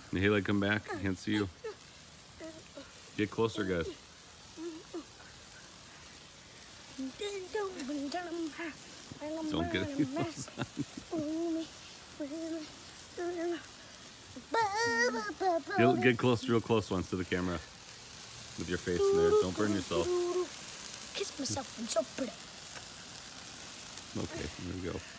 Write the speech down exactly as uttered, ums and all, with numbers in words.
Haley, come back. I can't see you. Get closer, guys. Don't get any of those on. You'll get close, real close ones to the camera with your face in there. Don't burn yourself. Kiss myself. I'm so pretty. Okay, there we go.